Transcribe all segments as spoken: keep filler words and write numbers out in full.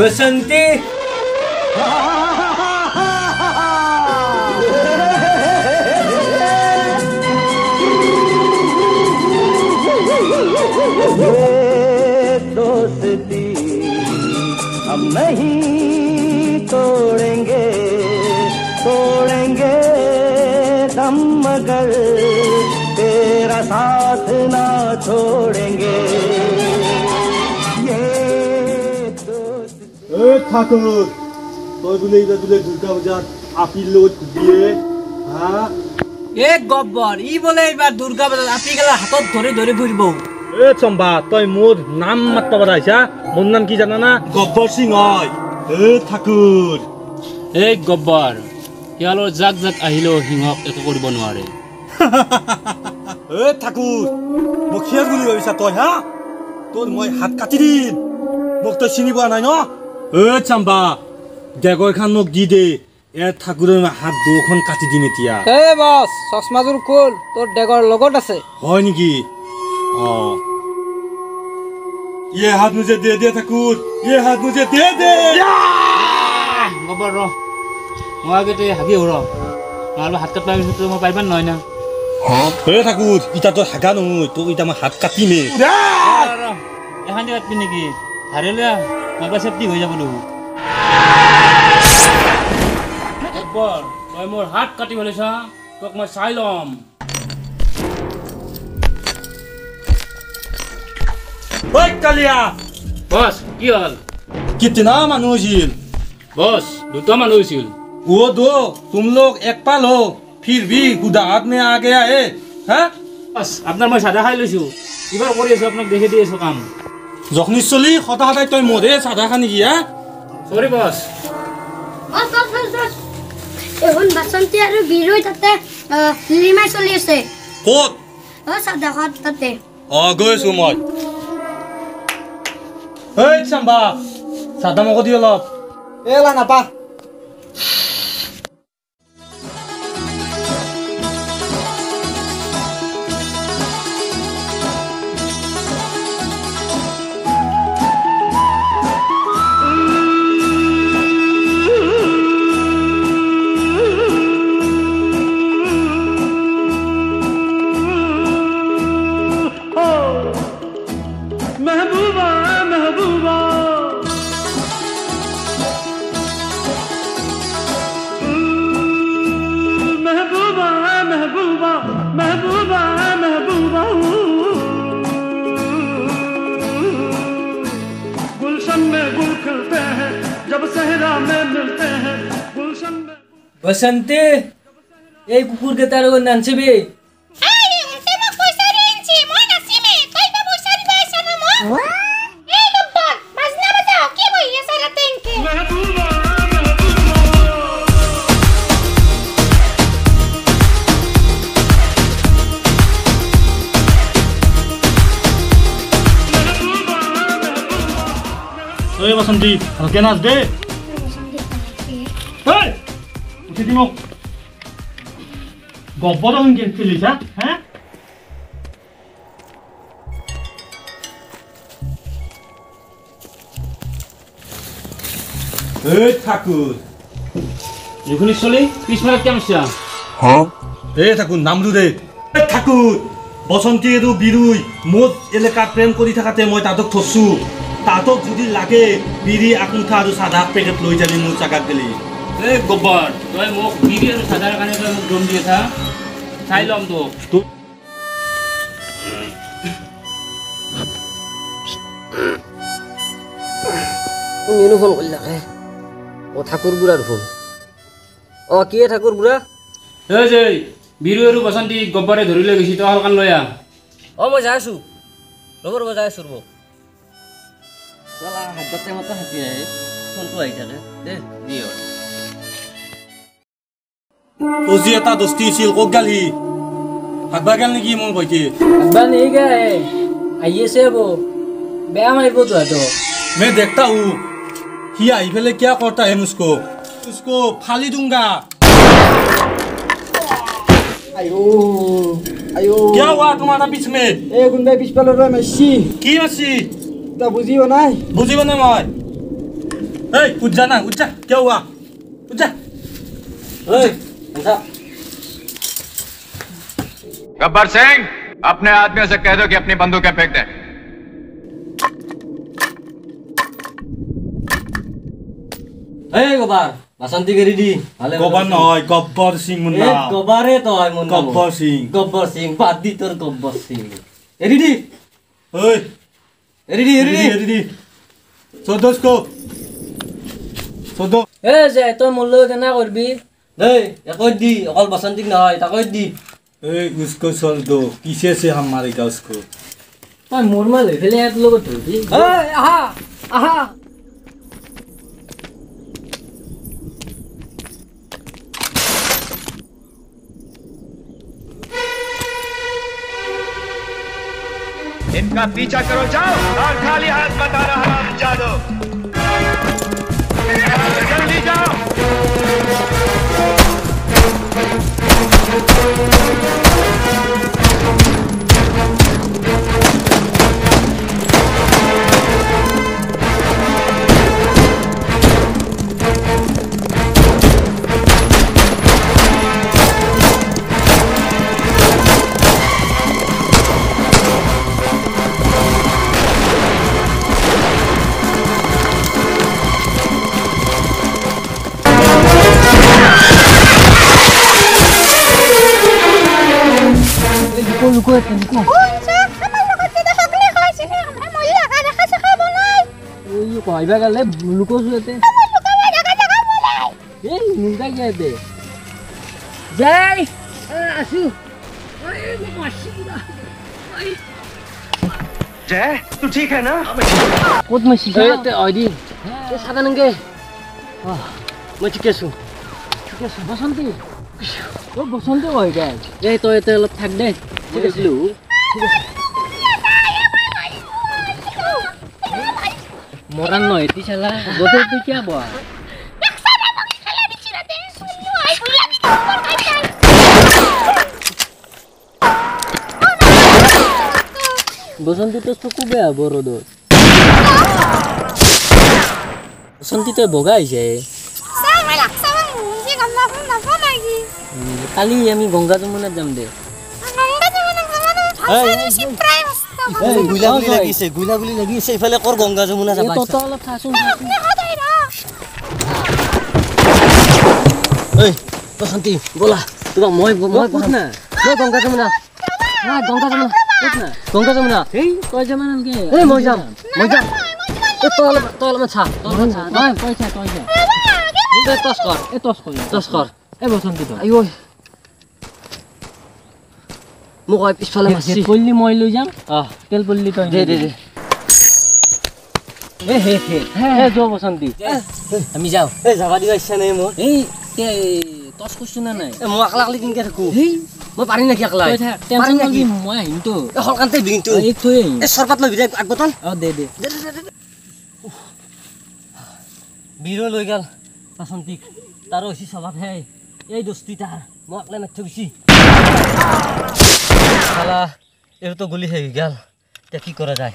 Basanti. दोस्ती हम नहीं तोड़ेंगे तोड़ेंगे दम मगर तेरा साथ ना छोड़ेंगे ये दोस्ती। ए ठाकुर तो बोले इधर बोले दुर्गा पूजा आपी लोग दिए हाँ ए गब्बर ই বলে এবার দুর্গা পূজা আপনি গেলে হাতত ধরে ধরে ঘুরব। এ চম্বা তই মোর নাম মাত্র বাড়াইছা মোর নাম কি জানা না গব্বর সিং হয়। এ ঠাকুর এ গব্বর ইয়ালৰ জাক জাক আহিলেও সিংহক একো কৰিব নোৱাৰে। এ ঠাকুর মুখিয়া বুলি ভাবিছা তই হা তোর মই হাত কাটি দিম মোক তই চিনি পোৱা নাই ন। এ চম্বা ডেগৰ খান মোক দি দে এ ঠাকুরের হাত দুখন কাটি দিম এতিয়া। এ বস চশমাজোৰ খোল তোৰ ডেগৰ লগত আছে। হয় নেকি অ ये हाथ मुझे दे दे ठाकुर ये हाथ मुझे दे दे। গব্বৰ ৰ মই আগতে হাগি ৰ নহ'লে হাত কাটবা পিছত মই পাৰিবা নহয় না। এ ঠাকুর ইটা তো হাগা নহয় তো ইটা মই হাত কাটিমে এখন কাটবি নেকি হাৰিলে নাইবা চেফটি হৈ যাব লোক। গব্বৰ তই মোৰ হাত কাটি পেলাইছা তোক মই চাই ল'ম। ওই কালিয়া বস কি হল कितना মানুহ আছিল বস দুটা মানুহ আছিল। वो दो तुम लोग एक पाल हो फिर भी खुदा हाथ में आ गया है हाँ বস আপনার মই সাদা খাই লৈছো এবাৰ কৰি আছো আপোনাক দেখি দি আছো কাম যখনি চলি সদা সদায় তই মোৰে সাদা খানি কি হা সরি বস বস বস বস বস এখন বাসন্তী আৰু বিৰৈ তাতে লিমাই চলি আছে ক'ত অ সাদা খাত তাতে অ গৈছো মই। এই চাম্বা সাদা মক দি অলপ এলা নাপা Basanti, এই কুকুর কে তার ওই নানছিবি আরে উনতে মক পয়সা রেনছি মই নাছিমে তাই বা পয়সা দিবা আইছা না মো এই গব্বর বাজনা বাজাও কি বইয়া সারা তেনকে মেহবুবা মেহবুবা ওই বাসন্তী হালকে নাচ দে এই উঠে দিম গব্বর হঙ্গে ফেলিছা হ্যাঁ এই ঠাকুর যখনই চলি পিছফালে কেমন ছিলা হ্যাঁ এই ঠাকুর নামলু দে এই ঠাকুর বসন্তী আৰু বিৰুই মোৰ এলেকাত প্ৰেম কৰি থাকাতে মই তাতক থসু তাতক যদি লাগে বিৰি আকুঠা আৰু সাদা পেকেট লৈ যাবি মোৰ জাগাত গেলি। এ গব্বর তই মোক বিৰি আৰু সাদাৰ কাৰণে তই মোক দম দি আছা চাই ল'ম তো নিনু ফোন কৰিলা হে ও ঠাকুর বুঢ়াৰ ফোন অ কি ঠাকুর বুঢ়া এই যে বিৰু আৰু বসন্তী গব্বৰে ধৰি লৈ গৈছি তই হালকান লৈ আহ। অ মই যাই আছো ৰ'ব ৰ'ব যাই আছো ৰ'ব চলা হাততে মতো হাতি আহে ফোনটো আহি থাকে দে দিয় ওজি এটা দস্তি আছিল ক'ত গালি হাগবা গেল নেকি মোৰ ভাইটি হাগবা নেই গে আহি আছে বো বেয়া মাৰিব তো হাতো मैं देखता हूँ ही आई पहले क्या करता है मुझको उसको फाली दूंगा। आयो आयो क्या हुआ तुम्हारा बीच में ए गुंडा बीच पर रो मसी की मसी ता बुझियो নাই बुझिबो না মই ए उठ जा ना उठ जा क्या हुआ उठ जा गब्बर सिंह अपने आदमियों से कह दो कि अपनी बंदूकें फेंक दें। ए गब्बर बासंती के रेडी गब्बर नय गब्बर सिंह मुन्ना ए गब्बारे तो है मुन्ना गब्बर सिंह गब्बर सिंह बादी तोर गब्बर सिंह ए रेडी ओए रेडी रेडी रेडी सदोस को सदो ए जे तो मुल्लो केना करबी ए एकoi দি অকল বাসন্তিক নহয় তাকoi দি ए उसको छोड़ दो किसे से हम मारेगा उसको तय मोरमा ले फेले यात लोग धरबी ए आहा आहा इनका पीछा करो जाओ और खाली हाथ मत आना हराम जादो जल्दी जाओ लुको लुको लुको Unsa, amal lakat kita hakli ka sini. Amal lakat ka sa kabulay. ओय कहबा गले लुको सुते Amal luka wala ka sa kabulay. ए मुंगा के दे जय आसु ओए मशीना जय तू ठीक है ना? कोत मशीना ए ते आइडी ए सादा नंगे आ म ठिकै छु ठिकै छु बसन्ती ओ बसन्ती भयो क्या ए तो एते ल थाक दे ठिकै छु मोरन न हेती छला गोते तू क्या बा Naksana mo kala di sila din. Ay kuya ni kupor kay kay. बसन्ती तो सुकु बे बरो दो बसन्ती तो भोगा आइছে Sama laksana mo si gamna phone na phone lagi. কালি আমি গঙ্গা যমুনা যাম দে Nangga naman ang zamano. Asa si Primes. এই গুলা গুলি লাগিছে গুলা গুলি লাগিছে ইফালে কর গঙ্গা যমুনা যাবা তো তো অলপ খাসুন এই বসন্তি বলা তোমাক মই মই কত না মই গঙ্গা যমুনা না গঙ্গা যমুনা কত না গঙ্গা যমুনা এই কই যাম নাকি এই মই যাম মই যাম এই তো অলপ তো অলপ ছা তো অলপ ছা নাই পয়সা পয়সা এই টস কর এই টস কর টস কর এই বসন্তি তো আইও মোক আই পিছফালে মাছি পল্লি মই লৈ যাম আ তেল পল্লি তই দে দে দে এ হে হে হে যো বসন্তি আমি যাও এ যাবা দিবা ইচ্ছা নাই মোৰ এই তে টস কইছ না নাই এ মই আকলা আকলি কিনকে থাকো হেই মই পাৰি নাকি আকলা তই থাক টেনচন নলবি মই আহিম তো এ হলকান্তে বিকিন তো এক থৈ এ সরপাত লৈ বিদে আগ বটল অ দে দে বিৰো লৈ গেল বসন্তিক তার ওসি স্বভাব হে এই দোস্তি তার মই আকলা নাথ গছি শালা এর তো গুলি হয়ে গেল তে কি করা যায়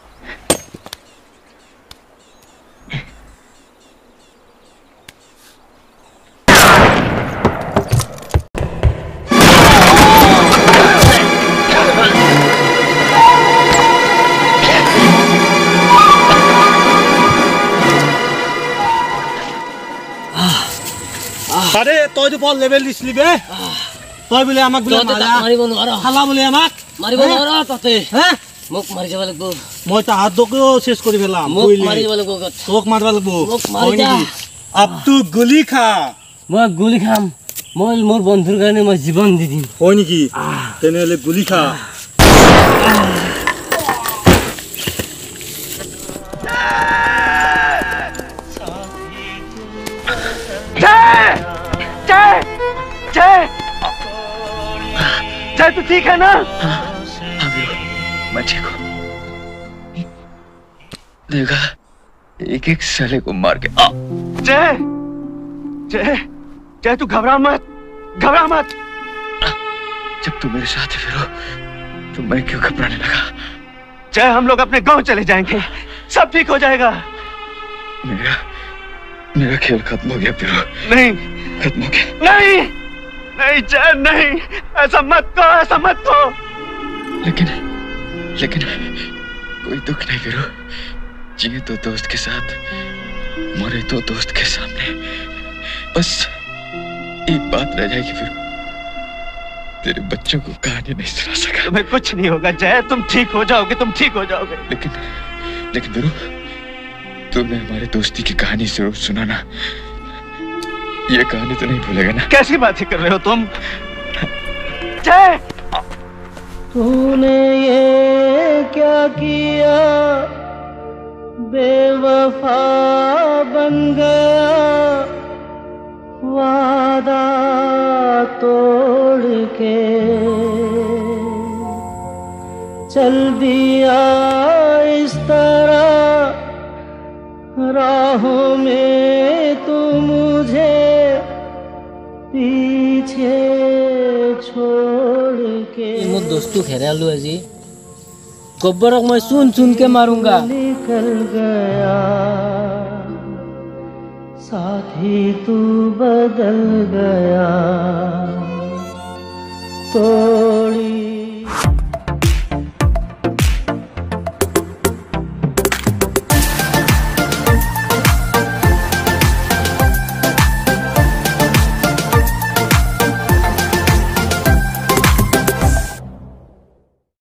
আরে তুই তো বল লেভেল দিছলি বে তুই বলে আমাক বলে মারিব নোৱাৰা খালা বলে আমাক মারিব নোৱাৰা তাতে হ্যাঁ মোক মারি যাব লাগব মই তা হাত দকেও শেষ কৰি ফেলাম মোক মারি যাব লাগব তোক মারবা লাগব মোক মারি যা আব তু গুলি খা মই গুলি খাম মই মোৰ বন্ধুৰ কাৰণে মই জীৱন দি দিম হয় নেকি তেনেহলে গুলি খা जय जय जय जय तू ठीक है ना? मैं ठीक हूँ देखा एक एक साले को मार के आ जय जय जय तू घबरा मत घबरा मत जब तू मेरे साथ है फिरो तो मैं क्यों घबराने लगा जय हम लोग अपने गांव चले जाएंगे सब ठीक हो जाएगा मेरा मेरा खेल खत्म हो गया फिरो। नहीं खत्म हो गया। नहीं नहीं जय नहीं, ऐसा मत कहो, ऐसा मत कहो। लेकिन लेकिन कोई दुख नहीं फिरो। जिए तो दोस्त के साथ, मरे तो दोस्त के सामने। बस एक बात रह जाएगी फिर, तेरे बच्चों को कहानी नहीं सुना सका। तुम्हें कुछ नहीं होगा जय, तुम ठीक हो जाओगे, तुम ठीक हो जाओगे। लेकिन लेकिन फिर तुम्हें हमारे दोस्ती की कहानी जरूर सुनाना। ये कहानी तो नहीं भूलेगा ना? कैसी बातें कर रहे हो तुम जय? तूने ये क्या किया, बेवफा बन गया, वादा तोड़ के चल दिया इस तरह राहों में तू मुझे पीछे छोड़ के। मोर दोस्तों खेरालू है जी, गब्बरक मैं सुन सुन के मारूंगा। निकल गया साथी तू बदल गया।